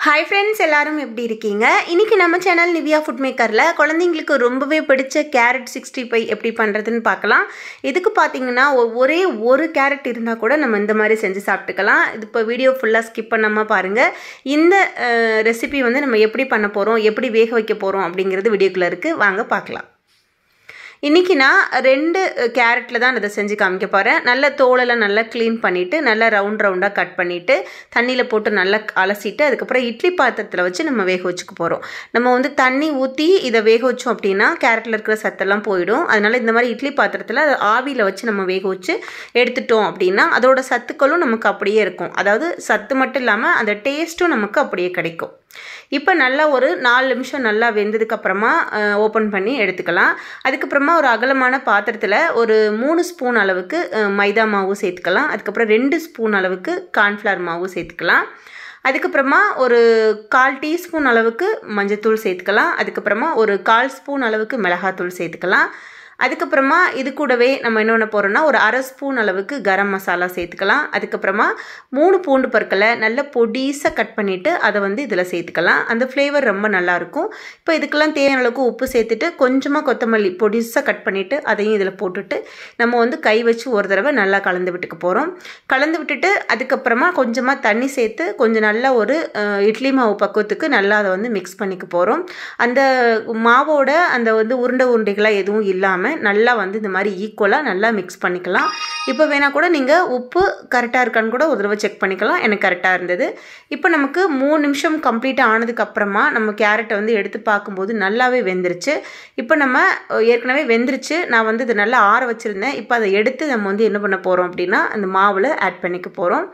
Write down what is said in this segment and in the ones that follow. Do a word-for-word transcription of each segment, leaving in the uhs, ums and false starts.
Hi friends, எல்லாரும் எப்படி இருக்கீங்க? இன்னைக்கு நம்ம சேனல் நிவியா ஃபுட் மேக்கர்ல குழந்தைகளுக்கு ரொம்பவே பிடிச்ச கேரட் sixty-five எப்படி பண்றதுன்னு பார்க்கலாம். இதுக்கு பாத்தீங்கன்னா ஒரே ஒரு கேரட் இருந்தா கூட நம்ம இந்த மாதிரி செஞ்சு சாப்பிட்டுக்கலாம். இது இப்ப வீடியோ ஃபுல்லா ஸ்கிப் பண்ணாம பாருங்க. இந்த ரெசிபி வந்து நம்ம எப்படி பண்ண போறோம், எப்படி வேக வைக்க போறோம் அப்படிங்கிறது வீடியோக்குள்ள இருக்கு. வாங்க பார்க்கலாம். இன்னைக்கு நான் ரெண்டு கேரட்ல தான் இத செஞ்சு காமிக்க போறேன். நல்ல தோலெல்லாம் நல்லா க்ளீன் பண்ணிட்டு நல்ல ரவுண்ட் ரவுண்டா கட் பண்ணிட்டு தண்ணில போட்டு நல்லா அலசிட்டு அதுக்கு அப்புறம் இட்லி பாத்திரத்துல வச்சு நம்ம வேக வச்சுக்க போறோம். நம்ம வந்து தண்ணி ஊத்தி இத வேக வச்சோம் அப்படினா கேரட்ல இருக்கிற சத்தெல்லாம் போய்டும். அதனால இந்த மாதிரி இட்லி பாத்திரத்துல ஆவியில வச்சு நம்ம வேக வச்சு எடுத்துட்டோம் அப்படினா அதோட சத்துக்களும் நமக்கு அப்படியே இருக்கும். அதாவது சத்து மட்டும் இல்லாம அந்த டேஸ்டும் நமக்கு அப்படியே கிடைக்கும். இப்போ நல்லா ஒரு நாலு நிமிஷம் நல்லா வெந்ததுக்கு அப்புறமா ஓபன் பண்ணி எடுத்துக்கலாம். அதுக்கு அப்புறமா ஒரு அகலமான பாத்திரத்துல ஒரு மூணு ஸ்பூன் அளவுக்கு மைதா மாவு சேர்த்துக்கலாம். அதுக்கு அப்புறம் ரெண்டு ஸ்பூன் அளவுக்கு கார்ன்ஃப்ளவர் மாவு சேர்த்துக்கலாம். அதுக்கு அப்புறமா ஒரு கால் டீஸ்பூன் அளவுக்கு மஞ்சள்தூள் சேர்த்துக்கலாம். அதுக்கு அப்புறமா ஒரு கால் ஸ்பூன் அளவுக்கு மிளகாய்த்தூள் சேர்த்துக்கலாம். அதுக்கு அப்புறமா இது கூடவே நம்ம என்ன பண்ண போறோம்னா ஒரு அரை ஸ்பூன் அளவுக்கு கரம் மசாலா சேர்த்துக்கலாம். அதுக்கு அப்புறமா மூணு பூண்டு பற்களை நல்ல பொடிசா கட் பண்ணிட்டு அதை வந்து இதுல சேர்த்துக்கலாம். அந்த ஃப்ளேவர் ரொம்ப நல்லா இருக்கும். இப்போ இதுக்கெல்லாம் தேவையான அளவுக்கு உப்பு சேர்த்துட்டு கொஞ்சமா கொத்தமல்லி பொடிசா கட் பண்ணிட்டு அதையும் இதுல போட்டுட்டு நம்ம வந்து கை வச்சு ஒரு தடவை நல்லா கலந்து விட்டுக்க போறோம். கலந்து விட்டுட்டு அதுக்கு அப்புறமா கொஞ்சமா தண்ணி சேர்த்து கொஞ்சம் நல்லா ஒரு இட்லி மாவு பக்குவத்துக்கு நல்லா அதை வந்து மிக்ஸ் பண்ணிக்க போறோம். அந்த மாவோட அந்த வந்து உருண்டை உருண்டைகளா எதுவும் இல்லாம நல்லா வந்து இந்த மாதிரி ஈக்குவலா நல்லா மிக்ஸ் பண்ணிக்கலாம். இப்போ வேணா கூட நீங்க உப்பு கரெக்டா இருக்கான்னு கூட ஒரு தடவை செக் பண்ணிக்கலாம். எனக்கு கரெக்டா இருந்தது. இப்போ நமக்கு மூணு நிமிஷம் கம்ப்ளீட் ஆனதுக்கு அப்புறமா நம்ம கேரட்டை வந்து எடுத்து பார்க்கும்போது நல்லாவே வெந்துருச்சு. இப்போ நம்ம ஏற்கனவே வெந்துருச்சு. நான் வந்து இது நல்லா ஆற வச்சிருந்தேன். இப்போ அதை எடுத்து நம்ம வந்து என்ன பண்ண போறோம் அப்படின்னா அந்த மாவுல ஆட் பண்ணிக்க போறோம்.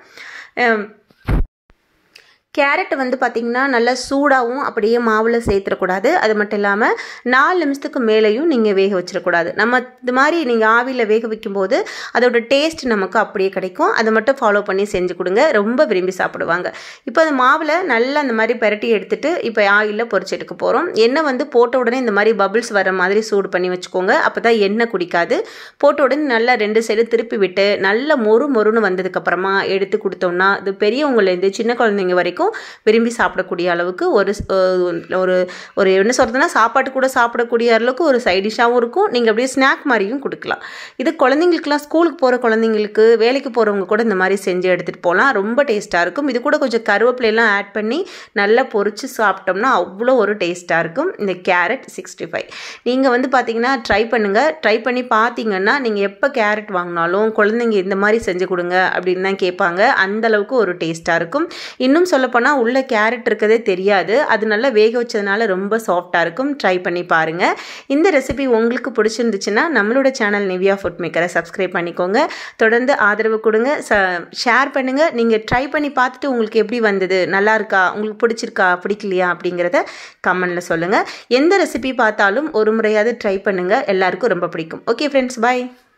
கேரட் வந்து பார்த்தீங்கன்னா நல்லா சூடாகவும் அப்படியே மாவில் சேர்த்துடக்கூடாது. அது மட்டும் இல்லாமல் நாலு நிமிஷத்துக்கு மேலேயும் நீங்கள் வேக வச்சிடக்கூடாது. நம்ம இது மாதிரி நீங்கள் ஆவியில் வேக வைக்கும்போது அதோட டேஸ்ட் நமக்கு அப்படியே கிடைக்கும். அதை மட்டும் ஃபாலோ பண்ணி செஞ்சு கொடுங்க. ரொம்ப விரும்பி சாப்பிடுவாங்க. இப்போ அந்த மாவில் நல்லா அந்த மாதிரி பரட்டி எடுத்துட்டு இப்போ ஆயிலில் பொரிச்சு எடுக்க போகிறோம். எண்ணெய் வந்து போட்ட உடனே இந்த மாதிரி பபிள்ஸ் வர மாதிரி சூடு பண்ணி வச்சுக்கோங்க. அப்போ தான் எண்ணெய் குடிக்காது. போட்ட உடனே நல்லா ரெண்டு சைடு திருப்பி விட்டு நல்லா மொறு மொறுன்னு வந்ததுக்கப்புறமா எடுத்து கொடுத்தோம்னா இது பெரியவங்கலேருந்து சின்ன குழந்தைங்க வரைக்கும் விரும்பி சாப்பிடக்கூடிய அளவுக்கு ஒரு ஒரு ஒரு என்ன சொல்றதுன்னா சாப்பாட்டு கூட சாப்பிடக்கூடிய அளவுக்கு ஒரு சைட் டிஷ்ஷாகவும் இருக்கும். நீங்கள் அப்படியே ஸ்நாக் மாதிரியும் கொடுக்கலாம். இது குழந்தைங்களுக்குலாம் ஸ்கூலுக்கு போகிற குழந்தைங்களுக்கு வேலைக்கு போகிறவங்க கூட இந்த மாதிரி செஞ்சு எடுத்துகிட்டு போகலாம். ரொம்ப டேஸ்ட்டாக இருக்கும். இது கூட கொஞ்சம் கருவேப்பிலையெல்லாம் ஆட் பண்ணி நல்லா பொரிச்சு சாப்பிட்டோம்னா அவ்வளோ ஒரு டேஸ்ட்டாக இருக்கும் இந்த கேரட் சிக்ஸ்டி ஃபைவ். நீங்கள் வந்து பார்த்தீங்கன்னா ட்ரை பண்ணுங்கள். ட்ரை பண்ணி பார்த்தீங்கன்னா நீங்கள் எப்போ கேரட் வாங்கினாலும் குழந்தைங்க இந்த மாதிரி செஞ்சு கொடுங்க அப்படின்னு தான் கேட்பாங்க. அந்தளவுக்கு ஒரு டேஸ்ட்டாக இருக்கும். இன்னும் சொல்ல போனால் உள்ள கேரட் இருக்கதே தெரியாது. அது நல்லா வேக வச்சதுனால ரொம்ப சாஃப்டாக இருக்கும். ட்ரை பண்ணி பாருங்க. இந்த ரெசிபி உங்களுக்கு பிடிச்சிருந்துச்சுன்னா நம்மளோட சேனல் நிவியா ஃபுட் மேக்கரை சப்ஸ்கிரைப் பண்ணிக்கோங்க. தொடர்ந்து ஆதரவு கொடுங்க, ஷேர் பண்ணுங்க. நீங்கள் ட்ரை பண்ணி பார்த்துட்டு உங்களுக்கு எப்படி வந்தது, நல்லா இருக்கா, உங்களுக்கு பிடிச்சிருக்கா பிடிக்கலையா அப்படிங்கிறத கமெண்ட்ல சொல்லுங்க. எந்த ரெசிபி பார்த்தாலும் ஒரு முறையாவது ட்ரை பண்ணுங்க. எல்லாருக்கும் ரொம்ப பிடிக்கும். ஓகே ஃப்ரெண்ட்ஸ், பாய்.